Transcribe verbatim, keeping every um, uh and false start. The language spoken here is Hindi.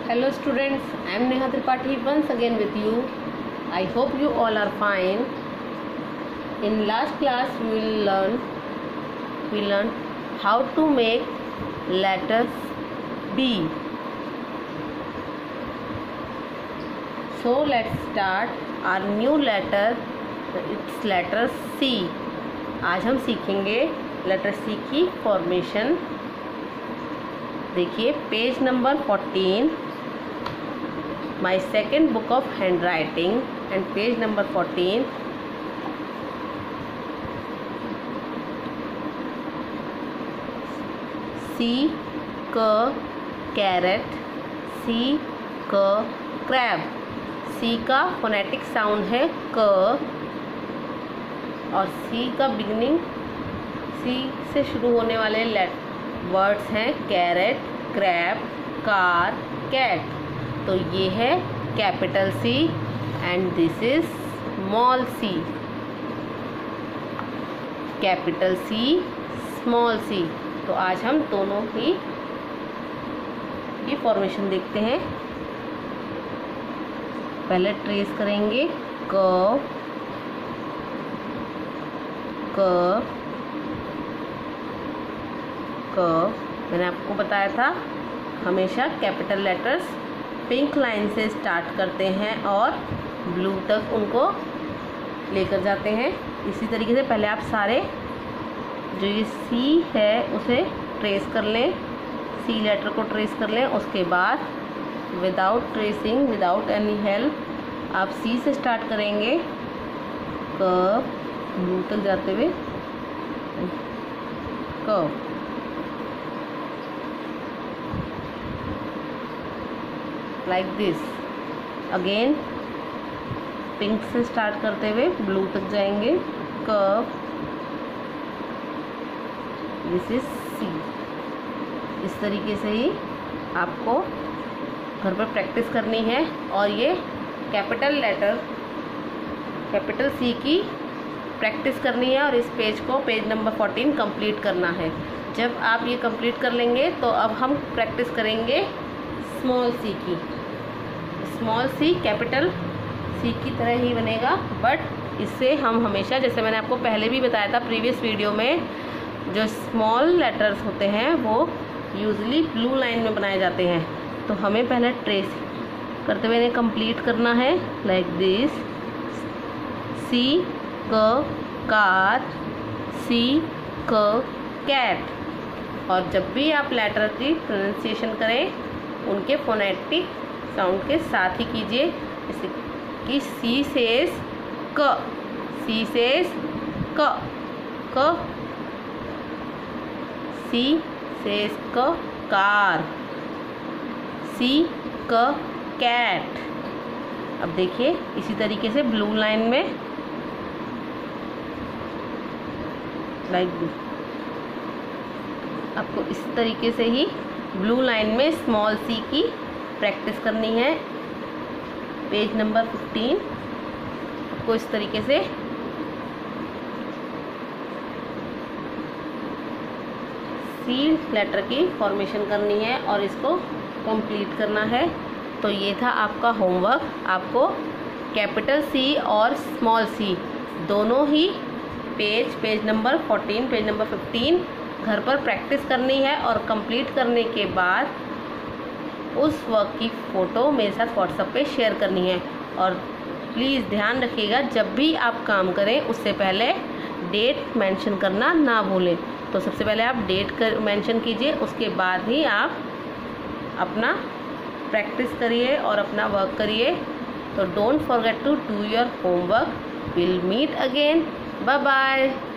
Hello students, I am Neha Tripathi once again with you. I hope you all are fine. In last class we will learn we learned how to make letters B. So let's start our new letter. It's letter C. आज हम सीखेंगे लेटर सी की फॉर्मेशन. देखिए page number fourteen, my second book of handwriting and page number fourteen. C क कैरेट, सी क क्रैब. सी का फोनेटिक साउंड है क और सी का बिगिनिंग सी से शुरू होने वाले वर्ड्स हैं कैरेट, क्रैब, कार, कैट. तो ये है capital C and this is small C. Capital C, small C. तो आज हम दोनों ही की फॉर्मेशन देखते हैं. पहले ट्रेस करेंगे क क क. मैंने आपको बताया था हमेशा कैपिटल लेटर्स पिंक लाइन से स्टार्ट करते हैं और ब्लू तक उनको लेकर जाते हैं. इसी तरीके से पहले आप सारे जो ये सी है उसे ट्रेस कर लें, सी लेटर को ट्रेस कर लें. उसके बाद without tracing, without any help आप सी से स्टार्ट करेंगे क ब्लू तक जाते हुए क. Like this. अगेन पिंक से स्टार्ट करते हुए ब्लू तक जाएंगे क. This is C. इस तरीके से ही आपको घर पर प्रैक्टिस करनी है और ये कैपिटल लेटर कैपिटल सी की प्रैक्टिस करनी है और इस पेज को पेज नंबर फोर्टीन कंप्लीट करना है. जब आप ये कंप्लीट कर लेंगे तो अब हम प्रैक्टिस करेंगे स्मॉल सी की. स्मॉल सी कैपिटल सी की तरह ही बनेगा, बट इससे हम हमेशा, जैसे मैंने आपको पहले भी बताया था प्रीवियस वीडियो में, जो स्मॉल लेटर्स होते हैं वो यूजली ब्लू लाइन में बनाए जाते हैं. तो हमें पहले ट्रेस करते हुए इन्हें कंप्लीट करना है. Like this. सी क कार, सी क कैट. और जब भी आप लेटर की प्रोनाउंसिएशन करें उनके फोनेटिक साउंड के साथ ही कीजिए. जैसे कि सी सेज क, सी सेज क क. सी सेज क कार, सी क कैट. अब देखिए इसी तरीके से ब्लू लाइन में लाइक दिस. आपको इस तरीके से ही ब्लू लाइन में स्मॉल सी की प्रैक्टिस करनी है. पेज नंबर फिफ्टीन आपको इस तरीके से सी लेटर की फॉर्मेशन करनी है और इसको कंप्लीट करना है. तो ये था आपका होमवर्क. आपको कैपिटल सी और स्मॉल सी दोनों ही page page number fourteen, page number fifteen घर पर प्रैक्टिस करनी है और कंप्लीट करने के बाद उस वर्क की फ़ोटो मेरे साथ व्हाट्सएप पे शेयर करनी है. और प्लीज़ ध्यान रखिएगा जब भी आप काम करें उससे पहले डेट मेंशन करना ना भूलें. तो सबसे पहले आप डेट कर मेंशन कीजिए, उसके बाद ही आप अपना प्रैक्टिस करिए और अपना वर्क करिए. तो don't forget to do your homework. Will meet again. Bye bye.